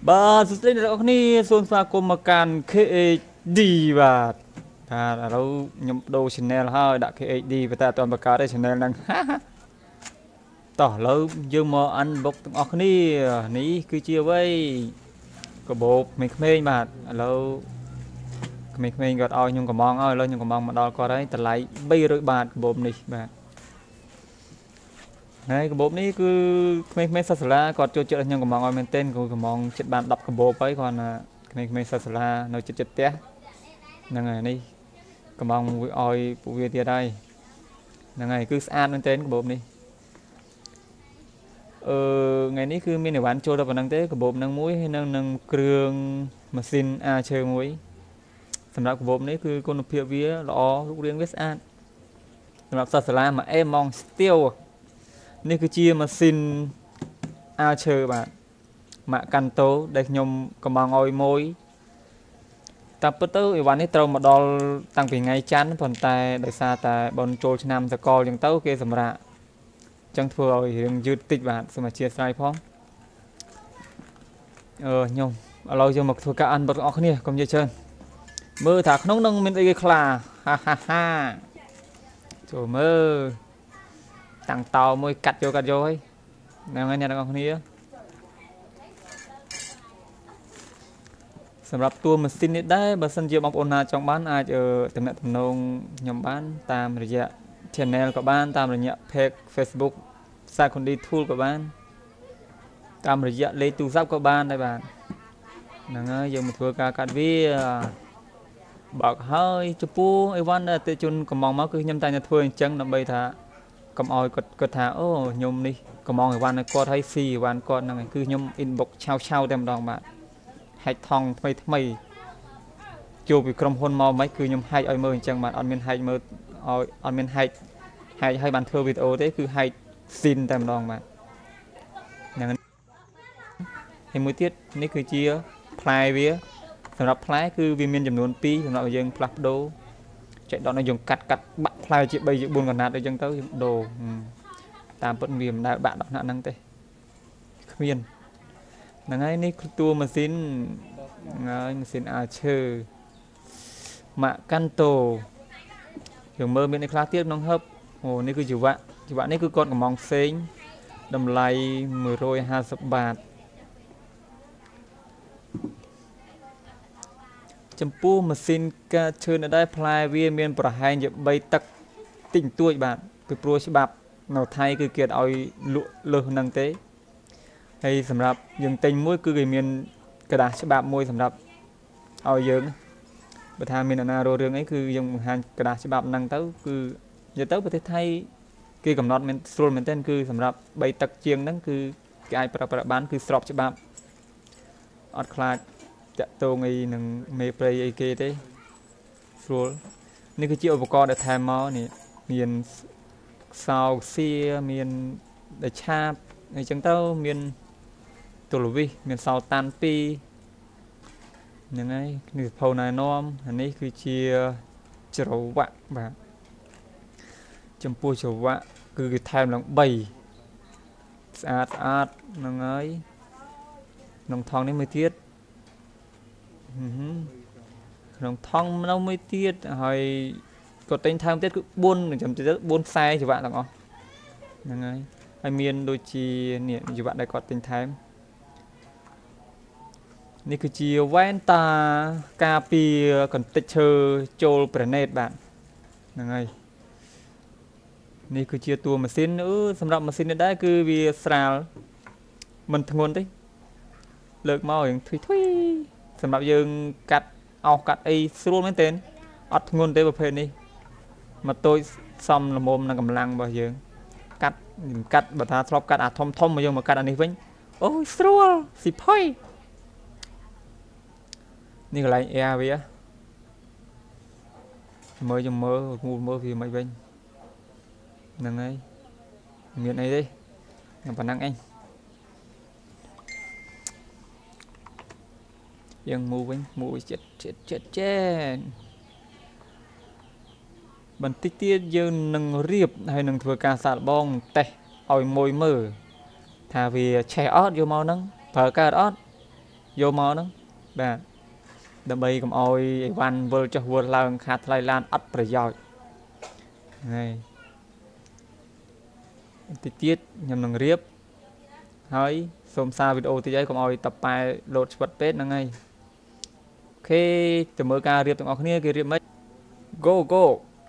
បាទសួស្តីអ្នកនរគ្នាសូមស្វាគមន៍មកកាន់ KHD បាទថាឥឡូវខ្ញុំដូរ channel ហើយដាក់ KHD ប៉ុន្តែអត់ទាន់បង្កើតទេ channel ហ្នឹងតោះឥឡូវយើងមក unbox ទាំងអស់គ្នានេះគឺជាអ្វីកាបូបក្មេងៗបាទឥឡូវក្មេងៗគាត់ឲ្យខ្ញុំកំងឲ្យឥឡូវខ្ញុំកំងមកដល់គាត់ហើយតម្លៃ300 បាតកាបូបនេះបាទហើយកាបូបនេះគឺក្មេងៗសិស្សសាលាគាត់ចូលចិត្តខ្ញុំកំងឲ្យមែនទែនគឺកំងចិត្តបាន10កាបូបហើយគាត់ក្មេងៗសិស្សសាលានៅចិត្តផ្ទះហ្នឹងហើយនេះកំងឲ្យពួកវាទៀតហើយហ្នឹងហើយគឺស្អាតមែនទែនកាបូបនេះថ្ងៃនេះគឺមានអីវ៉ាន់ចូលដល់ប៉ុណ្ណឹងទេកាបូបហ្នឹងមួយហើយនឹងគ្រឿងម៉ាស៊ីនអាឈើមួយសម្រាប់កាបូបនេះគឺគុណភាពវាល្អរូបរាងវាស្អាតសម្រាប់សិស្សសាលាមួយអេម៉ងស្ទៀវនេះគឺជាម៉ាស៊ីនអាឈើបាទម៉ាក់កាន់តូដែលខ្ញុំកំងឲ្យមួយតាមពិតទៅអីវ៉ាន់នេះត្រូវមកដល់តាំងពីថ្ងៃច័ន្ទប៉ុន្តែដោយសារតែបនចូលឆ្នាំសកលអញ្ចឹងទៅគេសម្រាប់ចឹងធ្វើឲ្យរឿងយឺតតិចបាទសូមអធិស្ឋានផងខ្ញុំឥឡូវយើងមកធ្វើការអានបទបងប្អូនគ្នាកុំនិយាយច្រើនមើលថាក្នុងនឹងមានអីគេខ្លាហាចូលមើលតាំងតោមួយកាត់យកហើយហ្នឹងហើយអ្នកទាំងអស់គ្នាសម្រាប់តួម៉ាស៊ីននេះដែរបើសិនជាបងប្អូនណាចង់បានអាចតំណែងខ្ញុំបានតាមរយៈ channel ក៏បានតាមរយៈ page Facebook Sakundi Tool ក៏បានតាមរយៈលេខទូរស័ព្ទក៏បានដែរបាទហ្នឹងហើយយើងមកធ្វើការកាត់វាបើកហើយចំពោះអីវ៉ាន់ដែលអតិថិជនកំងមកគឺខ្ញុំតែតែធ្វើអញ្ចឹងដើម្បីថាកុំឲ្យគាត់ថាអូខ្ញុំនេះកំងអីវ៉ាន់ឲ្យគាត់ឲ្យស៊ីអីវ៉ាន់គាត់ហ្នឹងគឺខ្ញុំ inbox ឆៅតែម្ដងបាទហាច់ថងថ្មីចូលពីក្រុមហ៊ុនមកមិនគឺខ្ញុំហាច់ឲ្យមើលអញ្ចឹងបាទអត់មានហាច់មើលឲ្យអត់មានហាច់ឲ្យបានធ្វើវីដេអូទេគឺហាច់ស៊ីនតែម្ដងបាទហ្នឹងហើយមួយទៀតនេះគឺជាផ្លែវាសម្រាប់ផ្លែគឺវាមានចំនួន2សម្រាប់យើងផ្លាស់ប្ដូរចែកដកឲ្យយើងកាត់បាក់ផ្លែជា3ជា4កណាត់អីចឹងទៅដូរតាមពិតវាមិនដែលបាក់ដល់ថ្នាក់ហ្នឹងទេគ្មានហ្នឹងហើយនេះគឺតួម៉ាស៊ីនហើយម៉ាស៊ីនអាឈើម៉ាក់កាន់តូយើងមើលមានអីខ្លះទៀតក្នុងហឹបអូនេះគឺជីវៈនេះគឺគាត់កំងផ្សេងតម្លៃ150 បាតចំពោះម៉ាស៊ីនកាឈើនៅដែរផ្លែវាមានប្រហែលជា3ទឹកតិចតួចបាទពីព្រោះច្បាប់នៅថៃគឺគេឲ្យលក់លើសហ្នឹងទេហើយសម្រាប់យើងទិញមួយគឺគេមានกระดาษច្បាប់មួយសម្រាប់ឲ្យយើងបើថាមានអាណារោរឿងអីគឺយើងបង្ហាញกระดาษច្បាប់ហ្នឹងទៅគឺនិយាយទៅប្រទេសថៃគេកំណត់មានស្រួលមែនទែនគឺសម្រាប់3ទឹកជាងហ្នឹងគឺគេអាចប្រើប្រាស់បានគឺស្របច្បាប់អត់ខ្លាចតាក់ទងអីនឹងមេព្រៃអីគេទេស្រួលនេះគឺជាឧបករណ៍ដែលថែមមកនេះមានខ្សោសៀមានដែលឆាបអីចឹងទៅមានទូលវិសមានសោតាន់2ហ្នឹងហើយនេះសភៅណែនាំអានេះគឺជាច្រវាក់បាទចំពោះច្រវាក់គឺគេថែមឡើង3ស្អាតហ្នឹងហើយក្នុងថងនេះមួយទៀតក្នុងថងនៅមួយទៀតហើយគាត់ទិញថែមទៀតគឺ4ចាំទៀត4ខ្សែច្រវាក់ទាំងអស់ហ្នឹងហើយមានដូចជានេះច្រវាក់ដែលគាត់ទិញថែមនេះគឺជាវ៉ែនតាការពារកន្តិចឈើចូលប្រណេតបាទហ្នឹងហើយនេះគឺជាតួម៉ាស៊ីនសម្រាប់ម៉ាស៊ីននេះដែរគឺវាស្រាលមិនធ្ងន់ទេលើកមករៀងធុយសម្រាប់យើងកាត់អោសកាត់អីស្រួលមែនទែនអត់ធ្ងន់ទេប្រភេទនេះមកតូចសមល្មមនឹងកម្លាំងរបស់យើងកាត់បើថាធ្លាប់កាត់អាធំមកយើងមកកាត់អានេះវិញអូយស្រួលស៊ីផុយនេះកន្លែងអែវាមើលវាមិនវិញហ្នឹងហើយមានអីទេប៉ុណ្ណឹងអញយើងមួយចិត្តបន្តិចទៀតយើងនឹងរៀបហើយនឹងធ្វើការសាកល្បងតេស្តឲ្យមួយមើលថាវាឆេះអត់យកមកហ្នឹងប្រើកើតអត់ vô mò đó bà đâm bay cầm oi văn vơ cho vơ lang khát lai lan ắt phải giỏi này tiết nhằm năng riếp hỏi xôm xa video thì ấy cầm oi tập bài lột vật tết năng ngay khi từ mới ca riệp từng ngọc kia kia riệp mấy go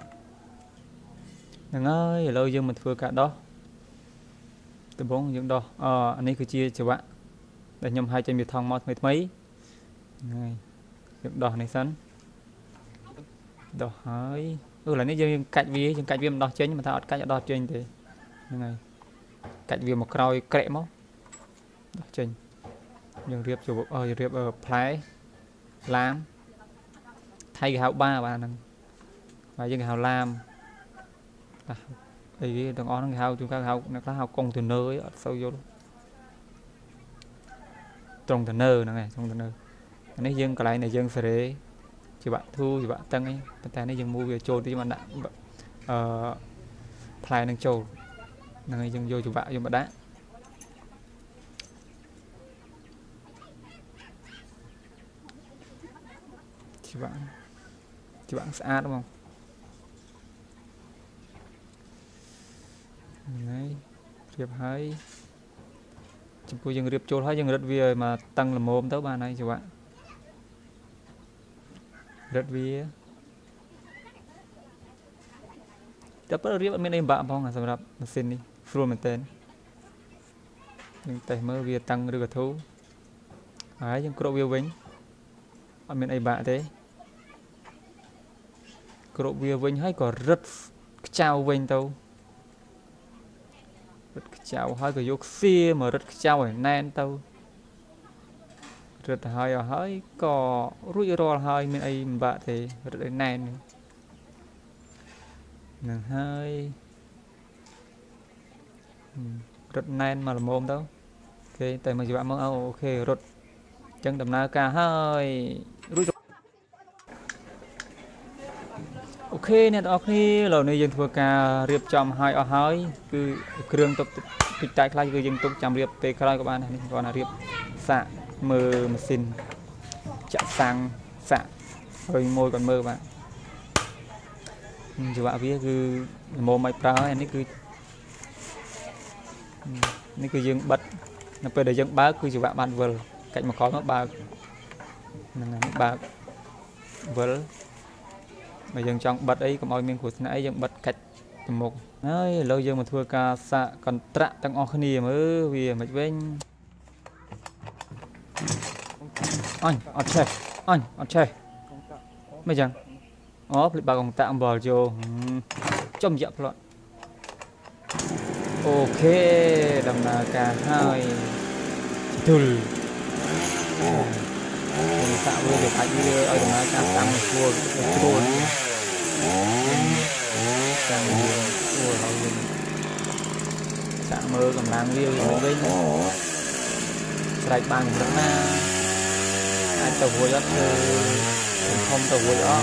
năng ơi lâu dương mình vừa cả đó từ bốn những đó anh ấy cứ chia cho bạn để nhầm 200 miệt thòng mót mấy này những đỏ này sẵn đỏ hỏi là nếu dương cạnh viêm đỏ trên nhưng mà ta cạnh đỏ trên thì này cạnh viêm một roi kệ máu đỏ trên dương riệp chụp riệp ở phái làm thay cái hào ba bạn năng và dương hào làm thì đừng on hào chúng ta hào nó có hào công từ nơi ở sâu vô trong từ nơi này trong từ nơi này dương cái này dương sẽ để chỉ bạn thu thì bạn tăng ấyแต่này dương mua về trôn thì bạn đã play năng trôn này dương vô chủ bạn dùng bạn đá chỉ bạn sẽ đúng không này riệp hay chúng tôi dừng riệp trôn hay dừng rất vì mà tăng là mồm tới ba này cho bạn rất vì đập rất riệp bên đây bạn phong là sầm machine đi full mình tên nhưng tay mơ vì tăng được thú ấy nhưng độ view vinh ở bên đây bạn thế độ view vinh hay có rất chào vinh đâu rất chào hơi có dục xia mà rất chào ở nan tao rất hơi ở hơi có rủi ro hơi mình ấy bạn thì rất là nan nè hơi rất nan mà là mồm đâu ok tại mà chị bạn mong ok rất chân đầm na ca hơi rủi ro ok nè đó khi lần này dân thua ca riệp chồng hai ở hơi cứ kêu tục kịch tại khai cứ dân tục chăm riệp về khai các bạn này còn là riệp xạ mờ machine chạm sang xạ hơi môi còn mơ bạn chú bạn biết cứ mồ máy prao này cứ dân bật nó về để dân bá cứ chú bạn ban vừa cạnh mà có nó ba vừa mà dân trong bật ấy còn mọi miền của nãy dân bật cạch một ơi lâu dân mà thua ca xạ còn trạ tăng o khani mới vì mệt bên anh chơi mấy chẳng bà còn tạm bò vô trong dẹp loạn ok đầm là cả hai thử tạo vừa được anh video ở đầm là cả tăng cua xạ mơ còn đang liêu ở bên sạch bằng rất là anh tàu vui lắm không tàu vui đó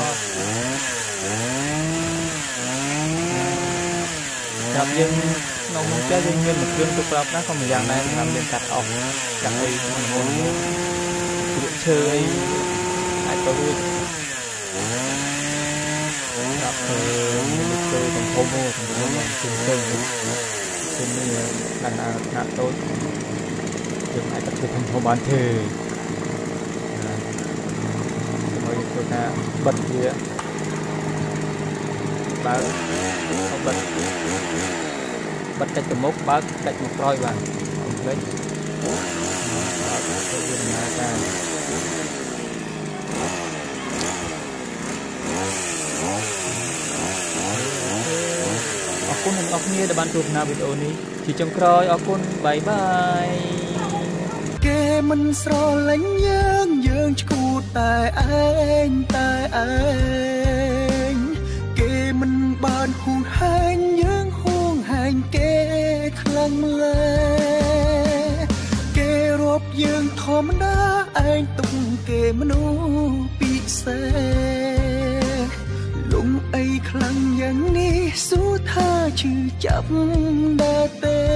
gặp nhưng nó muốn chơi nhưng nguyên một chương tục lắm nó không dạng này làm liền cắt ọc cắt đi muốn chơi anh tàu vui gặp chơi còn không mua còn chơi trên đây lần nào hạ tốt được ai tập thể không bán thề mới tôi ta bật kia bác không bật cách từ mốc bác cách một roi vào đấyคุณเห็นออกเนี่ยแต่บ้านถูกนาวิดีโอนี้ที่จงครอยออกคุณบายบายเกมันสโลเล่นยืงชูแต่เองเกมันบานห่วงหายยืงห่วงหายเกคลั่งเลยเกรบยืงทอมดาเองตุ้งเกมนูปีเสลุงไอ้คลั่งอย่างนี้สู้ท่าชื่อจับได้เต